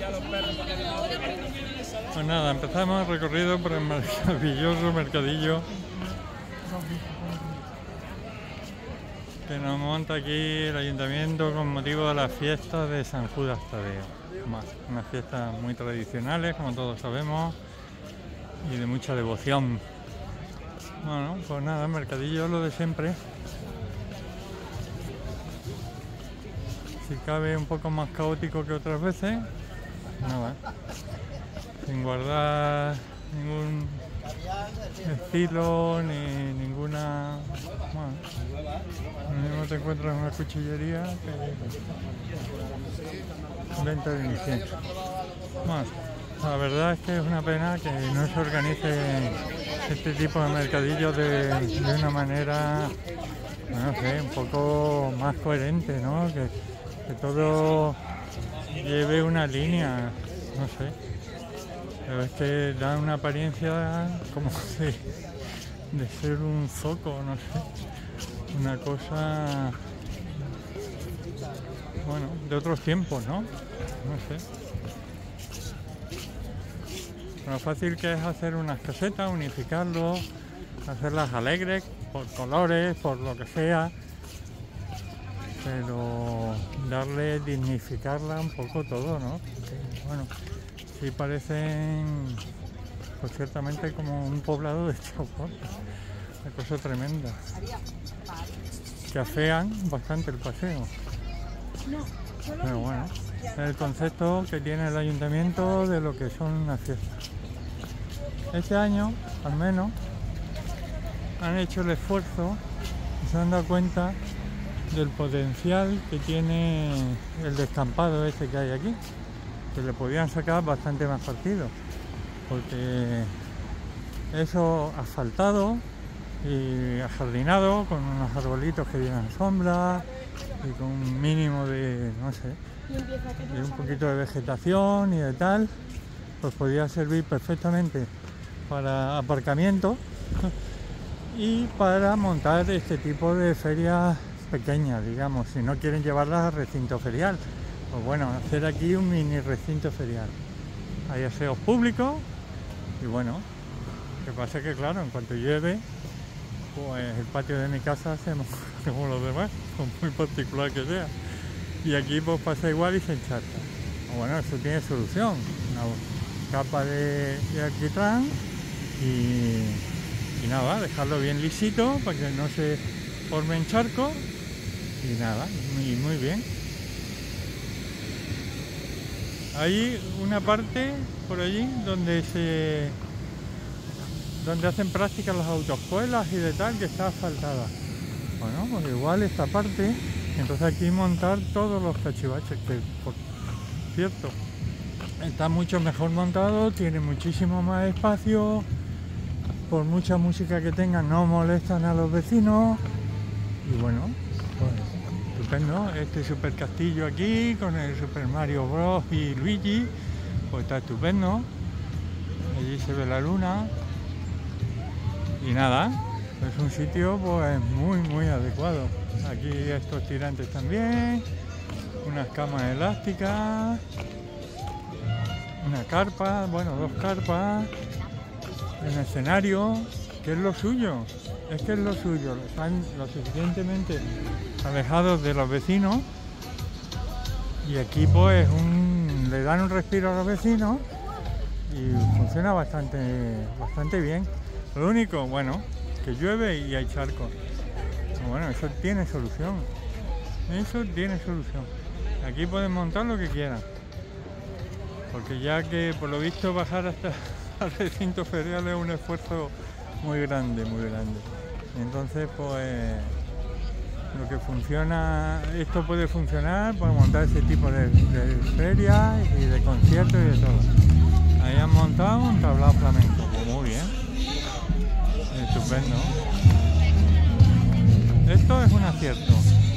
Pues nada, empezamos el recorrido por el maravilloso mercadillo que nos monta aquí el ayuntamiento con motivo de las fiestas de San Judas Tadeo. Unas fiestas muy tradicionales, como todos sabemos, y de mucha devoción. Bueno, pues nada, el mercadillo lo de siempre. Si cabe un poco más caótico que otras veces, nada, sin guardar ningún estilo ni ninguna. Bueno, no te encuentras una cuchillería que venta de incienso. Bueno, la verdad es que es una pena que no se organice este tipo de mercadillos de una manera, no sé, un poco más coherente, ¿no? Que todo lleve una línea, no sé. Pero es que da una apariencia como de ser un zoco, no sé. Una cosa, bueno, de otros tiempos, ¿no? No sé. Lo fácil que es hacer unas casetas, unificarlo, hacerlas alegres, por colores, por lo que sea, pero darle, dignificarla un poco todo, ¿no? Bueno, sí parecen, pues ciertamente como un poblado de Chocón, una cosa tremenda, que afean bastante el paseo. Pero bueno, es el concepto que tiene el ayuntamiento de lo que son unas fiestas. Este año, al menos, han hecho el esfuerzo y se han dado cuenta del potencial que tiene el descampado este que hay aquí, que le podían sacar bastante más partido, porque eso asfaltado y ajardinado, con unos arbolitos que llevan sombra y con un mínimo de, no sé, de un poquito de vegetación y de tal, pues podía servir perfectamente para aparcamiento y para montar este tipo de ferias pequeñas, digamos, si no quieren llevarlas al recinto ferial. Pues bueno, hacer aquí un mini recinto ferial. Hay aseos públicos y bueno, lo que pasa es que claro, en cuanto llueve, pues el patio de mi casa se moja como los demás, por muy particular que sea. Y aquí pues pasa igual y se encharca. Bueno, eso tiene solución. Una capa de alquitrán y nada, dejarlo bien lisito para que no se formen charcos y nada, muy bien. Hay una parte por allí donde hacen prácticas las autoescuelas y de tal, que está asfaltada. Bueno, pues igual esta parte, entonces aquí montar todos los cachivaches, que por cierto está mucho mejor montado, tiene muchísimo más espacio, por mucha música que tengan no molestan a los vecinos y bueno, pues estupendo. Este super castillo aquí con el Super Mario Bros y Luigi, pues está estupendo. Allí se ve la luna y nada, es un sitio pues muy adecuado. Aquí estos tirantes también, unas camas elásticas, una carpa, bueno, dos carpas, un escenario, que es lo suyo, están lo suficientemente alejados de los vecinos y aquí pues le dan un respiro a los vecinos y funciona bastante bien. Lo único, bueno, que llueve y hay charcos. Bueno, eso tiene solución. Aquí pueden montar lo que quieran, porque ya que por lo visto bajar hasta al recinto ferial es un esfuerzo muy grande. Entonces pues lo que funciona, esto puede funcionar para montar ese tipo de ferias y de conciertos y de todo. Ahí han montado un tablao flamenco, pues muy bien, estupendo. Esto es un acierto.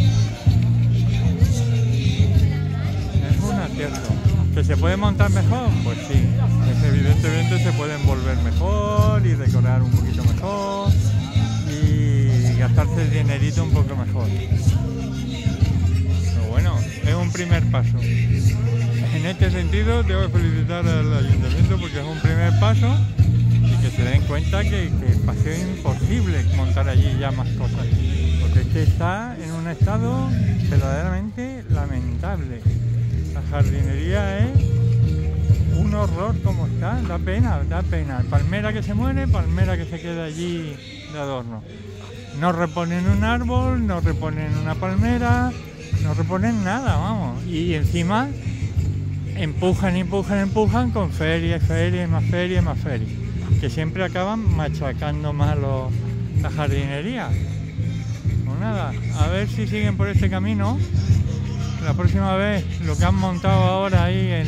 ¿Que se puede montar mejor? Pues sí, evidentemente se puede envolver mejor y decorar un poquito mejor y gastarse el dinerito un poco mejor. Pero bueno, es un primer paso. En este sentido tengo que felicitar al ayuntamiento porque es un primer paso y que se den cuenta que el paseo es imposible montar allí ya más cosas, porque es que está en un estado verdaderamente lamentable. La jardinería es un horror como está, da pena, da pena. Palmera que se muere, palmera que se queda allí de adorno. No reponen un árbol, no reponen una palmera, no reponen nada, vamos. Y encima empujan con ferias, ferias, más ferias, más ferias. Que siempre acaban machacando más la jardinería. Pues nada, a ver si siguen por este camino. La próxima vez lo que han montado ahora ahí en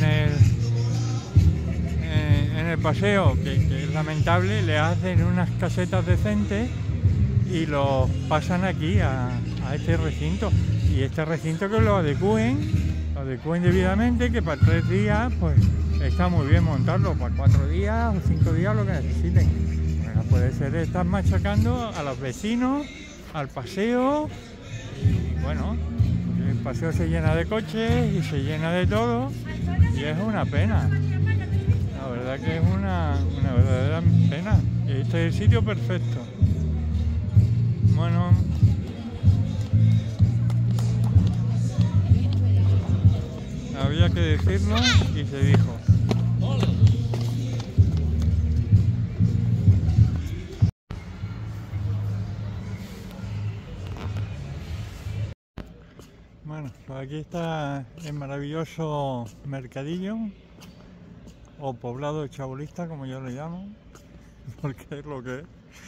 el paseo, que es lamentable, le hacen unas casetas decentes y los pasan aquí a este recinto. Y este recinto que lo adecúen debidamente, que para 3 días pues está muy bien montarlo, para 4 días o 5 días lo que necesiten. Bueno, puede ser estar machacando a los vecinos, al paseo, y bueno, el paseo se llena de coches y se llena de todo y es una pena. La verdad que es una verdadera pena. Este es el sitio perfecto. Bueno, había que decirlo y se dijo. Bueno, pues aquí está el maravilloso mercadillo o poblado chabolista, como yo le llamo, porque es lo que es,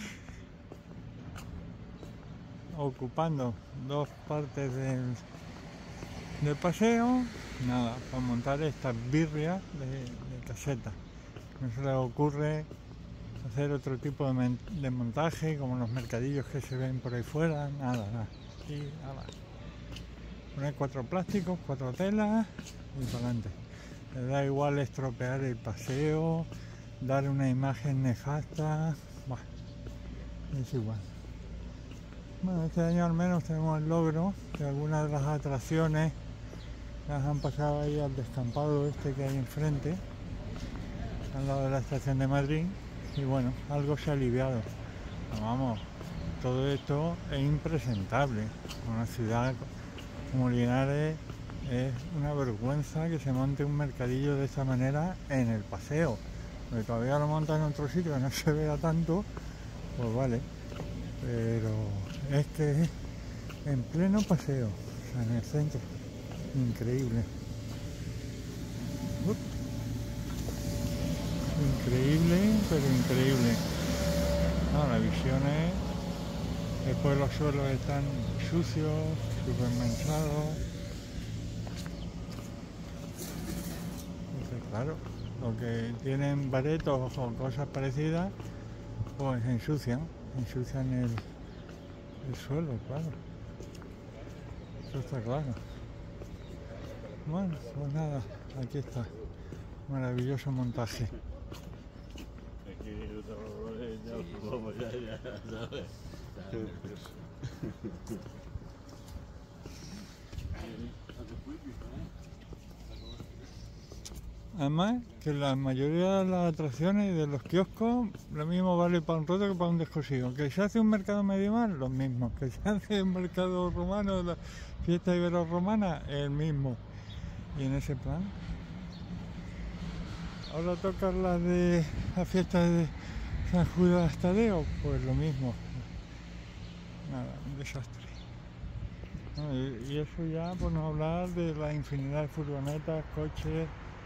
ocupando 2 partes del paseo. Nada, para montar estas birrias de caseta. No se les ocurre hacer otro tipo de montaje, como los mercadillos que se ven por ahí fuera, nada. Aquí, nada. Poner 4 plásticos, 4 telas y para adelante. Les da igual estropear el paseo, dar una imagen nefasta, bueno, es igual. Bueno, este año al menos tenemos el logro que algunas de las atracciones las han pasado ahí al descampado este que hay enfrente, al lado de la estación de Madrid, y bueno, algo se ha aliviado. Pero vamos, todo esto es impresentable. Una ciudad como Linares es una vergüenza que se monte un mercadillo de esta manera en el paseo, porque todavía lo montan en otro sitio que no se vea tanto, pues vale, pero es que es en pleno paseo, o sea, en el centro. Increíble. Increíble, pero increíble. No, la visión es... Después los suelos están sucios, súper manchados. Entonces, claro, lo que tienen baretos o cosas parecidas, pues ensucian el suelo, claro. Eso está claro. Bueno, pues nada, aquí está, maravilloso montaje. Además, que la mayoría de las atracciones de los kioscos, lo mismo vale para un roto que para un descosido. Que se hace un mercado medieval, lo mismo. Que se hace un mercado romano de la fiesta ibero-romana, el mismo. Y en ese plan, ahora tocan la fiesta de San Judas Tadeo, pues lo mismo. Nada, un desastre. No, y eso ya por no hablar de la infinidad de furgonetas, coches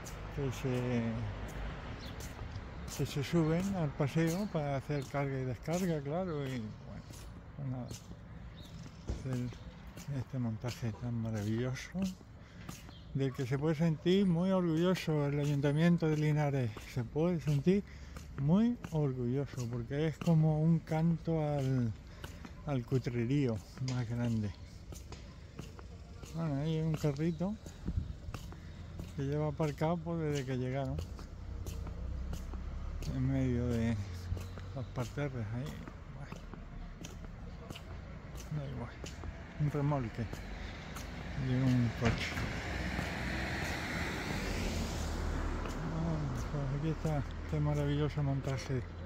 que se suben al paseo para hacer carga y descarga, claro, y bueno, pues nada. Este montaje tan maravilloso, del que se puede sentir muy orgulloso el Ayuntamiento de Linares. Se puede sentir muy orgulloso porque es como un canto al cutrerío más grande. Bueno, ahí hay un carrito que lleva aparcado pues desde que llegaron, en medio de los parterres ahí. Da igual, un remolque de un coche. Aquí está este maravilloso montaje